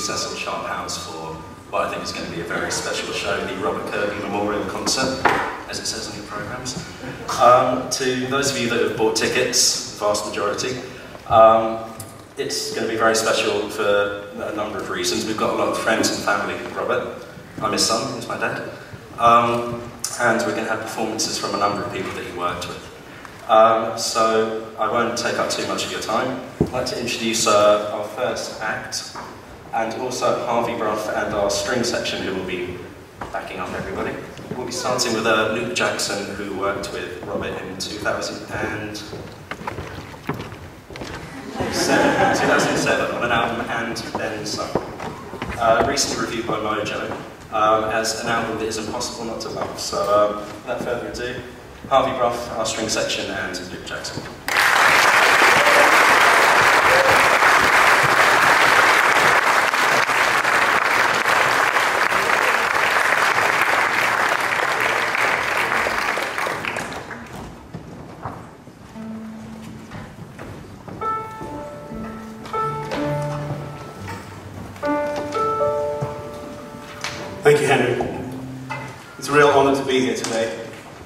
Cecil Sharp House for what I think is going to be a very special show, the Robert Kirby Memorial Concert, as it says on your programmes. To those of you that have bought tickets, the vast majority, it's going to be very special for a number of reasons. We've got a lot of friends and family of Robert. I'm his son, he's my dad. And we're going to have performances from a number of people that he worked with. So I won't take up too much of your time. I'd like to introduce our first act, and also Harvey Brough and our string section, who will be backing up everybody. We'll be starting with Luke Jackson, who worked with Robert in 2007 on an album, And Then Some. Recently reviewed by Mojo as an album that is impossible not to love. So without further ado, Harvey Brough, our string section, and Luke Jackson. Thank you, Henry. It's a real honour to be here today.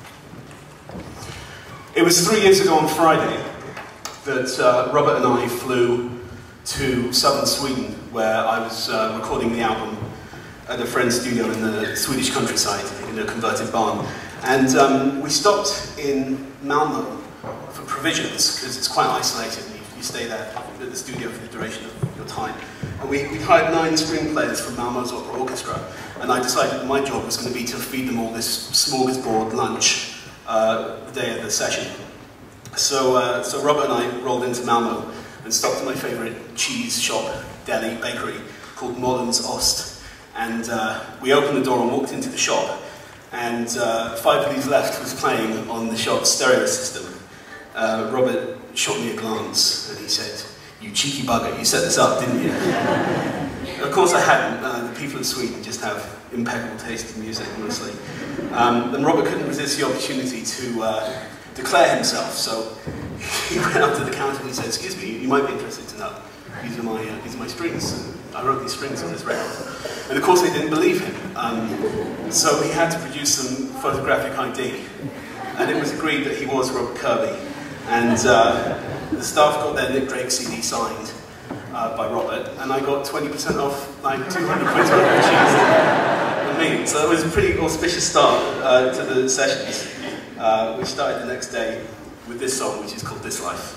It was 3 years ago on Friday that Robert and I flew to southern Sweden, where I was recording the album at a friend's studio in the Swedish countryside in a converted barn. And we stopped in Malmo for provisions, because it's quite isolated and you stay there at the studio for the duration of your time. And we hired 9 string players from Malmo's opera orchestra, and I decided that my job was going to be to feed them all this smorgasbord lunch the day of the session. So Robert and I rolled into Malmo and stopped at my favourite cheese shop, deli, bakery called Mollens Ost. And we opened the door and walked into the shop, and 5 Leaves Left was playing on the shop's stereo system. Robert shot me a glance and he said, "You cheeky bugger, you set this up, didn't you?" Of course I hadn't. The people of Sweden just have impeccable taste in music, honestly. And Robert couldn't resist the opportunity to declare himself, so he went up to the counter and he said, "Excuse me, you might be interested to know. These are my strings. I wrote these strings on this record." And of course they didn't believe him. So he had to produce some photographic ID. And it was agreed that he was Robert Kirby. And the staff got their Nick Drake CD signed by Robert, and I got 20% off, like 200 quid worth of cheese with me. So it was a pretty auspicious start to the sessions. We started the next day with this song, which is called This Life.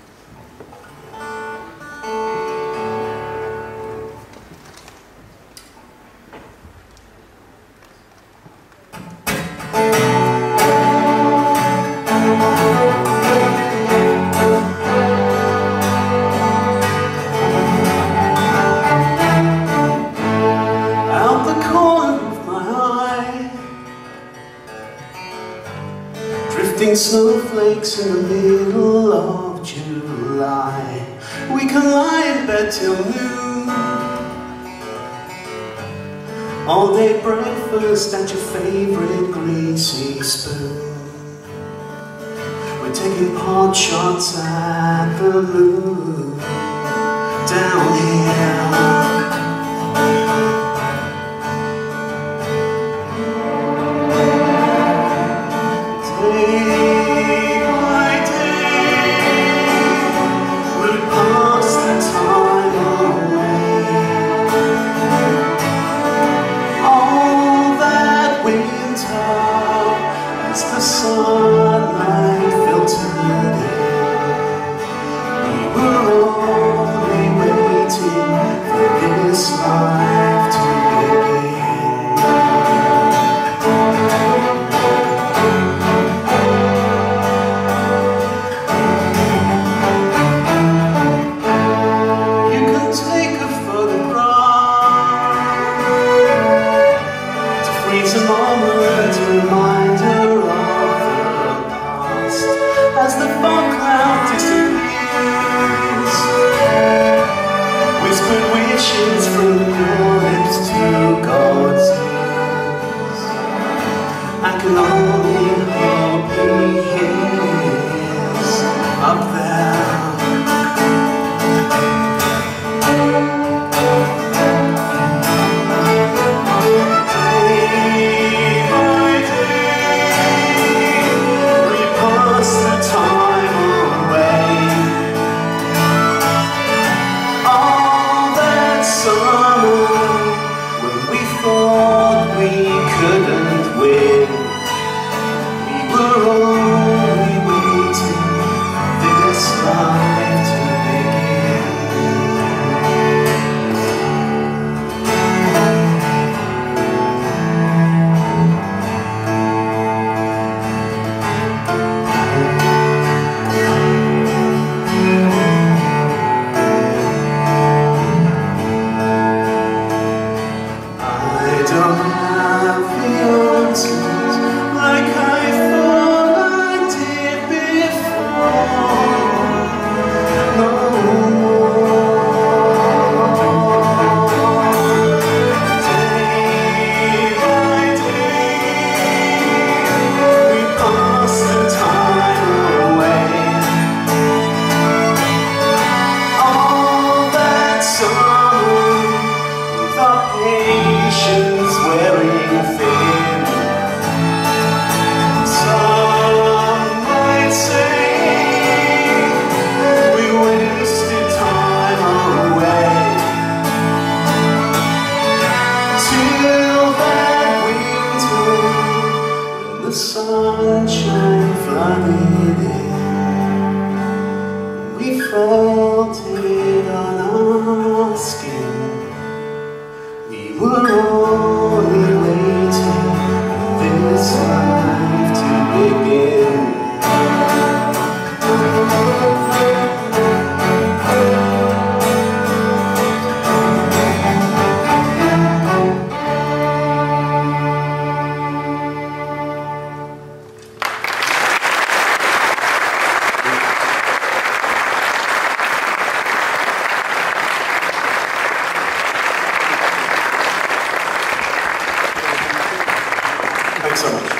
Snowflakes in the middle of July. We can lie in bed till noon. All day breakfast at your favorite greasy spoon. We're taking pot shots at the moon down here. flooded in. We felt it on our skin. We were only waiting for this life to begin. Thanks so much.